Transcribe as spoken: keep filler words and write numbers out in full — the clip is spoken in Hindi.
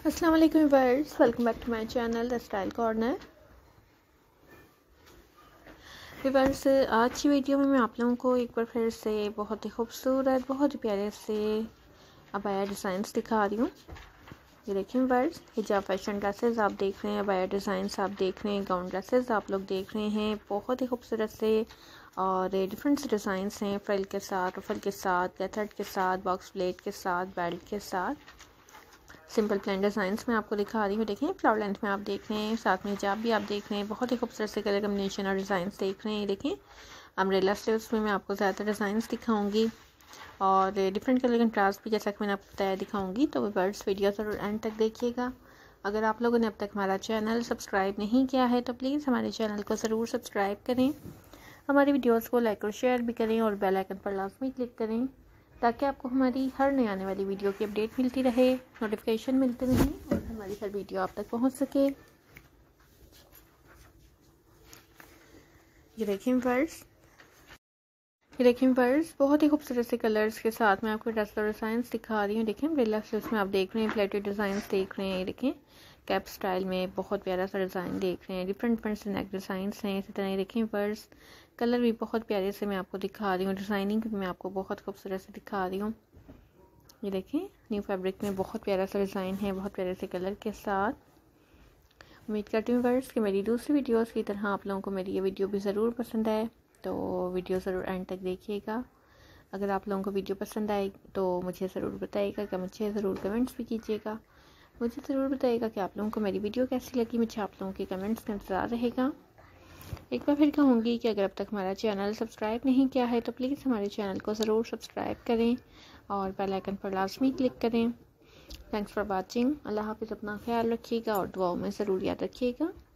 अस्सलाम वालेकुम viewers, welcome back to my channel the style corner. Viewers, आज की वीडियो में मैं आप लोगों को एक बार फिर से बहुत ही खूबसूरत, बहुत ही प्यारे से अबाया डिज़ाइंस दिखा रही हूँ। ये देखिए व्यूअर्स, हिजाब फैशन ड्रेसेस आप देख रहे हैं, अबाया डिज़ाइंस आप देख रहे हैं, गाउन ड्रेसेस आप लोग देख रहे हैं, बहुत ही खूबसूरत से और डिफरेंट से डिज़ाइंस हैं। फ्रिल के साथ, रुफल के साथ, गैथर्ड के साथ, बॉक्स प्लेट के साथ, बेल्ट के साथ, सिंपल प्लेन डिज़ाइंस में आपको दिखा रही हूँ। देखें, फ्लावर लेंथ में आप देख रहे हैं, साथ में हिजाब भी आप देख रहे हैं, बहुत ही खूबसूरत से कलर कम्बिनेशन और डिज़ाइंस देख रहे हैं। देखें, अम्ब्रेला स्लीव्स में मैं आपको ज़्यादा डिज़ाइंस दिखाऊंगी और डिफरेंट कलर कंट्रास्ट भी, जैसा कि मैंने आपको बताया, दिखाऊंगी। तो व्यूअर्स, वीडियो ज़रूर एंड तक देखिएगा। अगर आप लोगों ने अब तक हमारा चैनल सब्सक्राइब नहीं किया है तो प्लीज़ हमारे चैनल को ज़रूर सब्सक्राइब करें, हमारी वीडियोज़ को लाइक और शेयर भी करें और बेल आइकन पर लाजमी क्लिक करें ताकि आपको हमारी हर नई आने वाली वीडियो की अपडेट मिलती रहे, नोटिफिकेशन मिलते रहे और हमारी हर वीडियो आप तक पहुंच सके। ये देखिए व्यूअर्स, ये देखिए व्यूअर्स, बहुत ही खूबसूरत से कलर्स के साथ मैं आपको ड्रेस और डिज़ाइंस दिखा रही हूँ। देखिए, अम्ब्रेला स्लीव्स में आप देख रहे हैं, प्लेटेड डिज़ाइंस देख रहे हैं। ये देखें, कैप स्टाइल में बहुत प्यारा सा डिज़ाइन देख रहे हैं, डिफरेंट डिफरेंट से नेक डिज़ाइंस हैं। इसी तरह देखें व्यूअर्स, कलर भी बहुत प्यारे से मैं आपको दिखा रही हूँ, डिज़ाइनिंग भी मैं आपको बहुत खूबसूरत से दिखा रही हूँ। ये देखें, न्यू फैब्रिक में बहुत प्यारा सा डिज़ाइन है, बहुत प्यारे से कलर के साथ। उम्मीद करती हूँ व्यूअर्स कि मेरी दूसरी वीडियोस की तरह आप लोगों को मेरी ये वीडियो भी ज़रूर पसंद आए, तो वीडियो ज़रूर एंड तक देखिएगा। अगर आप लोगों को वीडियो पसंद आए तो मुझे ज़रूर बताइएगा, कि मुझे ज़रूर कमेंट्स भी कीजिएगा। मुझे ज़रूर बताइएगा कि आप लोगों को मेरी वीडियो कैसी लगी। मुझे आप लोगों के कमेंट्स का इंतज़ार रहेगा। एक बार फिर कहूँगी कि अगर अब तक हमारा चैनल सब्सक्राइब नहीं किया है तो प्लीज़ हमारे चैनल को ज़रूर सब्सक्राइब करें और बेल आइकन पर लाजमी क्लिक करें। Thanks for watching. अल्लाह हाफ़िज़। अपना ख्याल रखिएगा और दुआओं में ज़रूर याद रखिएगा।